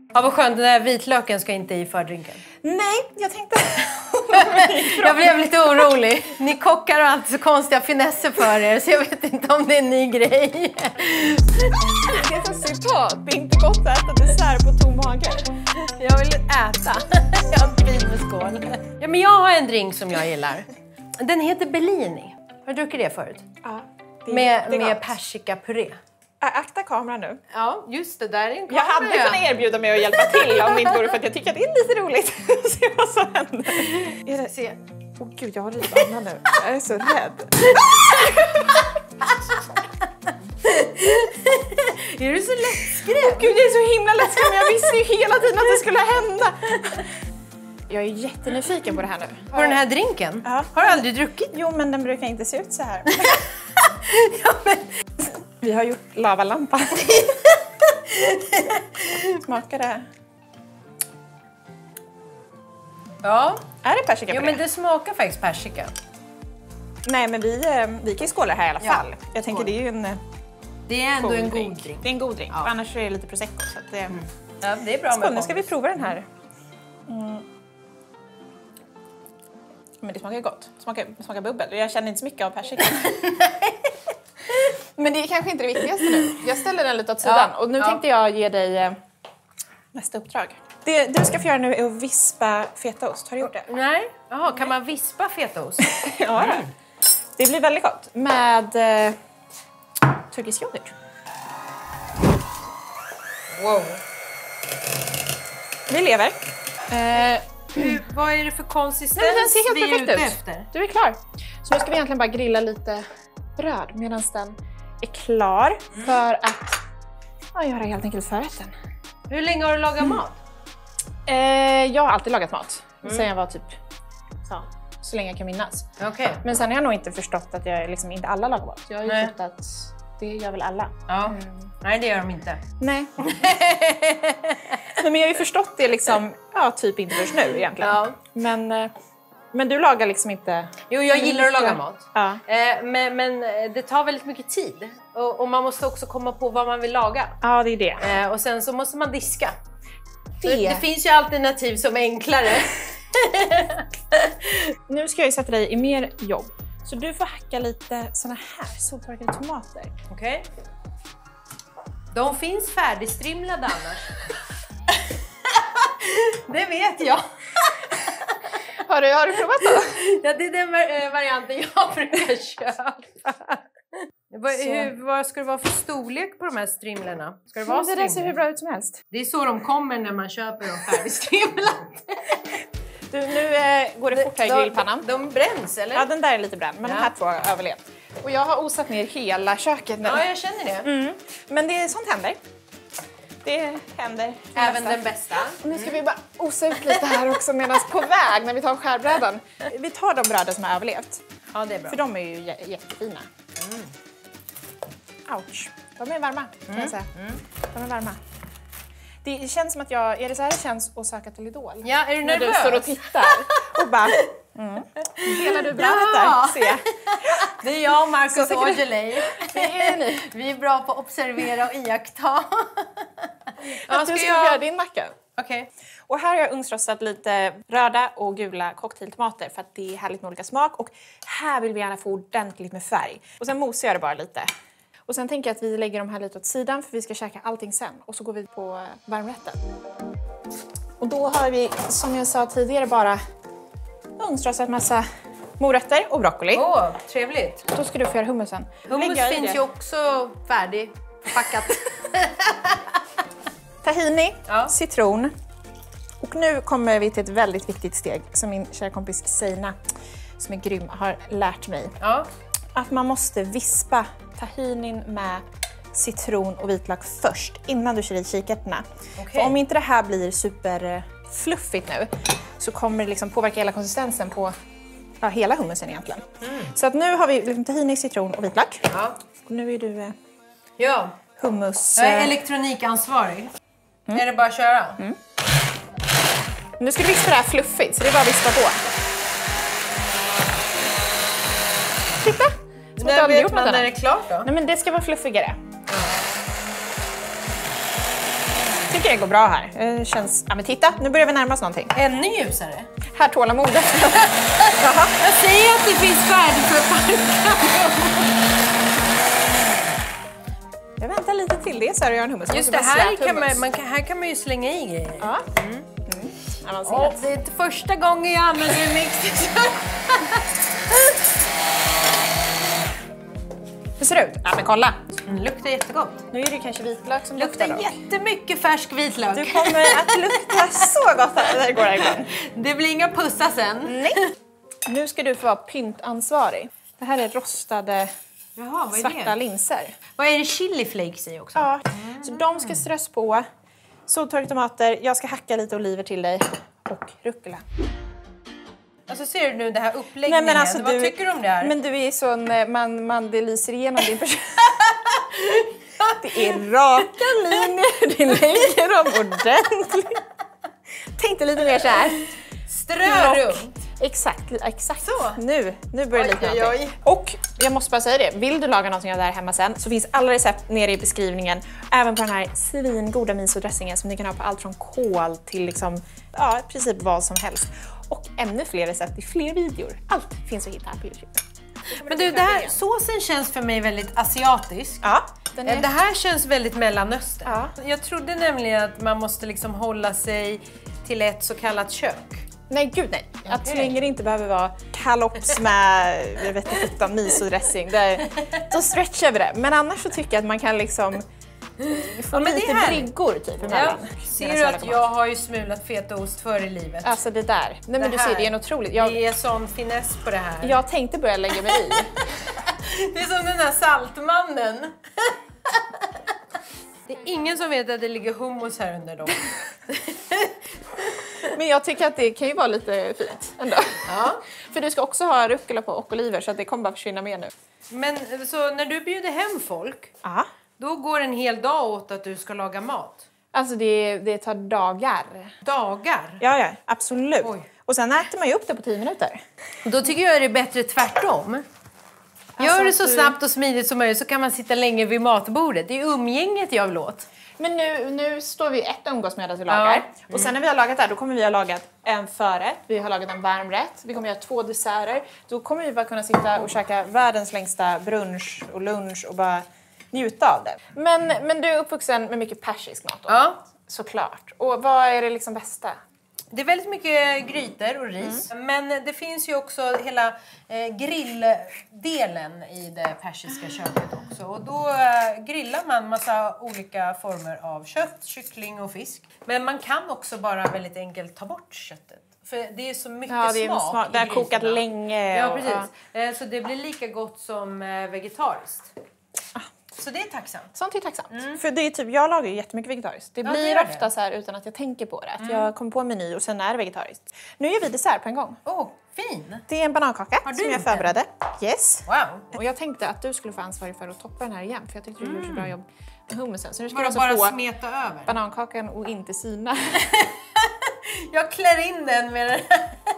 Ja, vad skönt. Den där vitlöken ska inte i fördrinken. Nej, jag tänkte... Jag blev lite orolig. Ni kockar och allt så konstiga finesser för er. Så jag vet inte om det är en ny grej. Det är ett citat. Det är inte gott att äta dessert på tom mage. Jag vill äta. Jag har inte tid med skål. Ja, men jag har en drink som jag gillar. Den heter Bellini. Har du druckit det förut? Ja. Med persikapuré. Akta kameran nu. Ja, just det. Där är en kamera. Jag hade kunnat erbjuda mig att hjälpa till om det inte vore för att jag tycker att det är lite roligt. Se vad som händer. Se. Åh gud, jag har lite annan nu. Jag är så rädd. Är du så lättskrämd? Gud, jag är så himla lättskrämd. Men jag visste ju hela tiden att det skulle hända. Jag är jättenyfiken på det här nu. På den här drinken? Ja. Har du aldrig druckit? Jo, men den brukar inte se ut så här. Ja, men... Vi har gjort lavalampa. Smakar det? Ja. Är det persika på Jo, det? men det smakar faktiskt persika. Nej, men vi kan ju skåla här i alla fall. Jag tänker det är ju en Det är ändå en drink. god drink. Det är en god drink. Ja. Annars är det lite prosecco. Så att det... Ja, det är bra. Skål, nu ska vi prova den här. Men det smakar gott. Det smakar bubbel. Jag känner inte så mycket av persika. Men det är kanske inte det viktigaste nu. Jag ställer den lite åt sidan. Och nu tänkte jag ge dig nästa uppdrag. Det du ska få göra nu är att vispa fetaost. Har du gjort det? Nej. Jaha, kan man vispa fetaost? Ja. Det blir väldigt gott. Med turkisk yoghurt. Wow. Vi lever. Vad är det för konsistens Den ser helt vi är perfekt ute ut. efter? Du är klar. Så nu ska vi egentligen bara grilla lite bröd medan den är klar. För att göra helt enkelt förrätten. Hur länge har du lagat mat? Jag har alltid lagat mat. Sen jag var typ så länge jag kan minnas. Okej. Men sen har jag nog inte förstått att jag liksom inte alla lagar mat. Jag har ju trott att det gör väl alla. Ja. Nej, det gör de inte. Nej. Men jag har ju förstått det liksom, typ inte först nu egentligen. Ja. Men du lagar liksom inte... Jo, jag gillar att laga mat. Ja. Men det tar väldigt mycket tid. Och man måste också komma på vad man vill laga. Ja, det är det. Och sen så måste man diska. Det. Det finns ju alternativ som är enklare. Nu ska jag ju sätta dig i mer jobb. Så du får hacka lite såna här soltorkade tomater. Okej. De finns färdigstrimlade annars. Det vet jag. Har du provat då? Ja, det är den varianten jag brukar köpa. Vad ska det vara för storlek på de här strimlerna? Ska det vara Det där ser hur bra ut som helst. Det är så de kommer när man köper dem färdigstrimlade. Du, nu går det fort här i grillpannan. De bränns, eller? Ja, den där är lite bränd, men de här två har överlevt. Och jag har osat ner hela köket nu. Ja, jag känner det. Men det är sånt händer. Det händer. Även den bästa. Och nu ska vi bara osa ut lite här också medan på väg när vi tar skärbrädan. Vi tar de bröden som har överlevt. Ja, det är bra. För de är ju jättefina. Ouch. De är varma, kan jag säga. De är varma. Det känns som att är det så här det känns att söka till Idol? Ja, är du När nervös? du står och tittar och bara... Delar du brödet där? Se. Det är jag och Marcus Så Aujalay. Det är ni. Vi är bra på att observera och iaktta. Att du ska göra din macka. Okej. Och här har jag ugnsrostat lite röda och gula cocktailtomater för att det är härligt med olika smak. Och här vill vi gärna få ordentligt med färg. Och sen mosar jag det bara lite. Och sen tänker jag att vi lägger de här lite åt sidan för vi ska käka allting sen. Och så går vi på varmrätten. Och då har vi, som jag sa tidigare, bara ugnsrostat massa morötter och broccoli. Åh, trevligt. Då ska du få göra hummusen. Hummus Lägger jag i finns det. ju också färdigpackat. Tahini, Ja. citron. Och nu kommer vi till ett väldigt viktigt steg som min kära kompis Seina, som är grym, har lärt mig. Ja. Att man måste vispa tahinin med citron och vitlök först innan du kör i kikärtorna. Okej. För om inte det här blir superfluffigt nu så kommer det liksom påverka hela konsistensen på hela hummusen egentligen. Så att nu har vi liksom tahini, citron och vitlök. Ja. Och nu är du Ja. hummus... Jag är elektronikansvarig. Är det bara att köra? Nu ska du vispa det här fluffigt så det är bara att vispa på. Titta! Som att du aldrig gjort något när det är annat. klart då? Nej, men det ska vara fluffigare. Tycker tycker det går bra här. Det känns... Ja, men titta, nu börjar vi närma oss någonting. Ännu ljusare. Här tålamodet. Jag säger att det finns färdigförpackad. Jag väntar lite till det så är det en hummus. Just det, här kan man ju slänga i grejer. Ja. Det är inte första gången jag använder en mix. Hur ser det ut? Ja, men kolla. Luktar jättegott. Nu är det kanske vitlök som luktar Luktar jättemycket färsk vitlök. Du kommer att lukta så gott när det går igång. Det blir inga pussar sen. Nej. Nu ska du få vara pyntansvarig. Det här är rostade svarta linser. Vad är det chili flakes i också? Ja, så de ska strös på. Soltorkade tomater, jag ska hacka lite oliver till dig och rucola. Alltså ser du nu det här uppläggningen? Nej, men alltså, vad tycker du om det här? Men du är sån, det lyser igenom din person. Det är raka linjer, det lägger dem ordentligt. Tänk dig lite mer så här. Strö runt. Exakt. Så. Nu börjar det likna någonting. Och jag måste bara säga det, vill du laga någonting av det här hemma sen så finns alla recept nere i beskrivningen. Även på den här svingoda misodressingen som ni kan ha på allt från kål till liksom, ja, i princip vad som helst. Och ännu fler recept i fler videor. Allt finns att hitta här på YouTube. Men du, det här såsen känns för mig väldigt asiatisk. Ja. Det här känns väldigt Mellanöstern. Ja. Jag trodde nämligen att man måste liksom hålla sig till ett så kallat kök. Nej, gud nej. Att så länge det inte behöver vara kalops med, jag vet inte, misodressing. Då stretchar vi det. Men annars så tycker jag att man kan liksom få lite briggor typ emellan. Ser du att jag har ju smulat fetaost för i livet? Alltså det där. Nej, men du ser, det är en otroligt. Det är sån finess på det här. Jag tänkte börja lägga mig i. Det är som den här saltmannen. Det är ingen som vet att det ligger hummus här under dem. Men jag tycker att det kan ju vara lite fint ändå. Ja. För du ska också ha rucola på och oliver så att det kommer bara försvinna med nu. Men så när du bjuder hem folk, då går en hel dag åt att du ska laga mat? Alltså det tar dagar. Dagar? Ja, absolut. Oj. Och sen äter man ju upp det på 10 minuter. Då tycker jag det är bättre tvärtom. Gör det så snabbt och smidigt som möjligt så kan man sitta länge vid matbordet. Det är umgänget jag vill åt. Men nu står vi ett umgåsmed att vi lagar. Och sen när vi har lagat det då kommer vi ha lagat en förrätt. Vi har lagat en varmrätt. Vi kommer göra 2 desserter. Då kommer vi bara kunna sitta och käka världens längsta brunch och lunch och bara njuta av det. Men du är uppvuxen med mycket persisk mat då? Ja. Såklart. Och vad är det liksom bästa? Det är väldigt mycket grytor och ris. Men det finns ju också hela grilldelen i det persiska köket också. Och då grillar man massa olika former av kött, kyckling och fisk. Men man kan också bara väldigt enkelt ta bort köttet. För det är så mycket smak. Det har kokat länge. Ja, precis. Så det blir lika gott som vegetariskt. Så det är tacksamt. Sånt är tacksamt. För det är typ, jag lagar ju jättemycket vegetariskt. Det blir ofta så här utan att jag tänker på det. Att jag kommer på en meny och sen är det vegetariskt. Nu gör vi dessert på en gång. Fin! Det är en banankaka som jag förberedde. Yes. Wow. Och jag tänkte att du skulle få ansvar för att toppa den här igen. För jag tyckte du gjorde så bra jobb med hummusen. Så nu ska du alltså bara få smeta över banankakan och inte sina. Jag klär in den med den.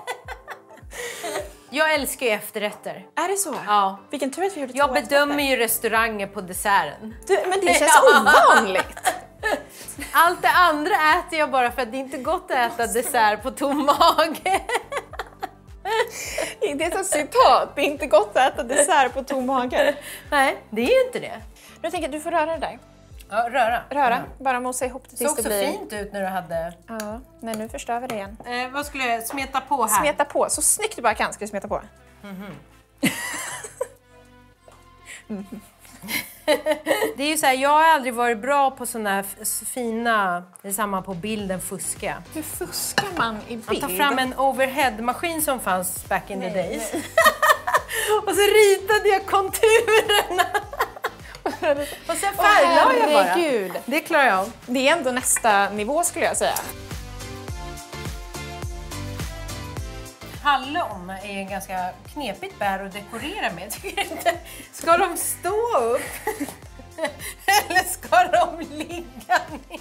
Jag älskar ju efterrätter. Är det så? Ja. Vilken tur att vi gjorde 2 Jag bedömer ju restauranger på desserten. Men det känns ovanligt. Allt det andra äter jag bara för att det är inte gott att äta dessert på tom mage. Det är ett citat. Det är inte gott att äta dessert på tom mage. Nej, det är ju inte det. Nu tänker jag att du får röra det där. Ja, röra. Bara mosa ihop det tills det det blir... såg så fint ut när du hade... Ja, men nu förstör vi det igen. Vad skulle jag smeta på här? Smeta på. Så snyggt du bara kan ska du smeta på. Det är ju så här, jag har aldrig varit bra på såna här fina, det är samma på bilden, fuska. Hur fuskar man i bild? Man tar fram en overhead-maskin som fanns back in the days. Och så ritade jag konturerna. Och sen färglade jag bara. Gud. Det klarar jag av. Det är ändå nästa nivå skulle jag säga. Hallon är en ganska knepigt bär att dekorera med, tycker du inte? Ska de stå upp? Eller ska de ligga ner?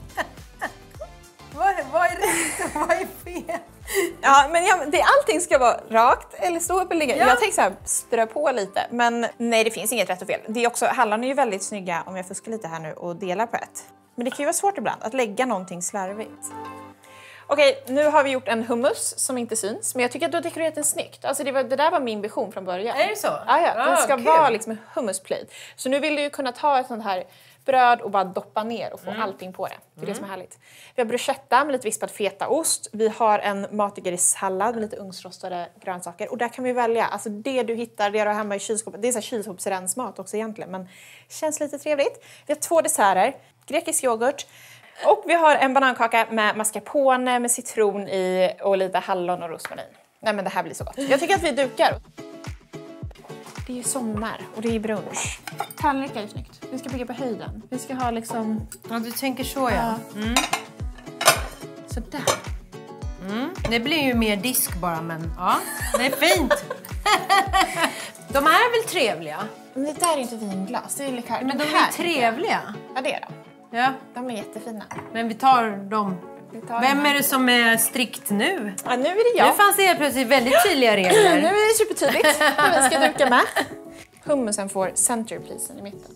Vad är rätt och vad är fel? Ja, men allting ska vara rakt eller stå upp eller ligga. Ja. Jag tänkte så här, strö på lite. Men nej, det finns inget rätt och fel. Det är också, hallon är ju väldigt snygga, om jag fuskar lite här nu, och delar på ett. Men det kan ju vara svårt ibland att lägga någonting slarvigt. Okej, nu har vi gjort en hummus som inte syns. Men jag tycker att du har dekorerat den snyggt. Alltså det där var min vision från början. Är det så? Ja. Den ska vara liksom en hummusplate. Så nu vill du ju kunna ta ett sånt här bröd och bara doppa ner och få allting på det. Det är det som är härligt. Vi har bruschetta med lite vispad fetaost. Vi har en matigris-sallad med lite ugnsrostade grönsaker. Och där kan vi välja. Alltså det du hittar, det du har hemma i kylskåpet. Det är så här kylskåpsrensmat också egentligen. Men känns lite trevligt. Vi har 2 desserter. Grekisk yoghurt. Och vi har en banankaka med mascarpone, med citron i och lite hallon och rosmarin. Nej men det här blir så gott. Jag tycker att vi dukar. Det är ju sommar och det är brunch. Tallrikar är snyggt. Vi ska bygga på höjden. Vi ska ha liksom... Ja, du tänker så ja. Sådär. Det blir ju mer disk bara, men ja, det är fint. De här är väl trevliga? Men det där är inte vinglas, det är likör. Men de är trevliga. Ja, det är de. Ja. De är jättefina. Men vi tar dem. Vem är det som är strikt nu? Ja, nu är det jag. Nu fanns det plötsligt väldigt tydliga regler. Nu är det supertydligt när vi ska duka med. Hummusen får centerpiecen i mitten.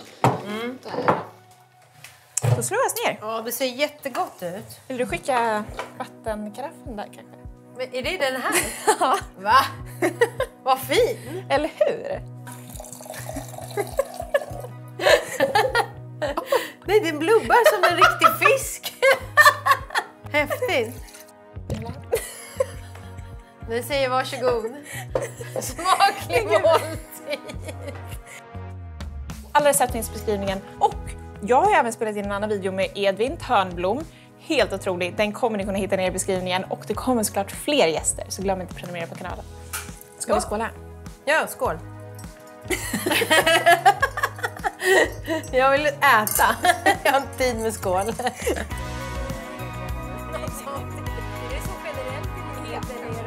Då slår jag ner. Ja, det ser jättegott ut. Vill du skicka vattenkaraffen där kanske? Men är det den här? Ja. Va? Vad fin! Eller hur? Nej, den blubbar som en riktig fisk. Häftigt. Nu säger varsågod. Smaklig måltid. Alla recept finns i beskrivningen. Och jag har även spelat in en annan video med Edvin Törnblom. Helt otroligt. Den kommer ni kunna hitta ner i beskrivningen. Och det kommer såklart fler gäster. Så glöm inte att prenumerera på kanalen. Ska vi skåla? Ja, skål. Jag vill äta. Jag har inte tid med skål. Det är så generellt.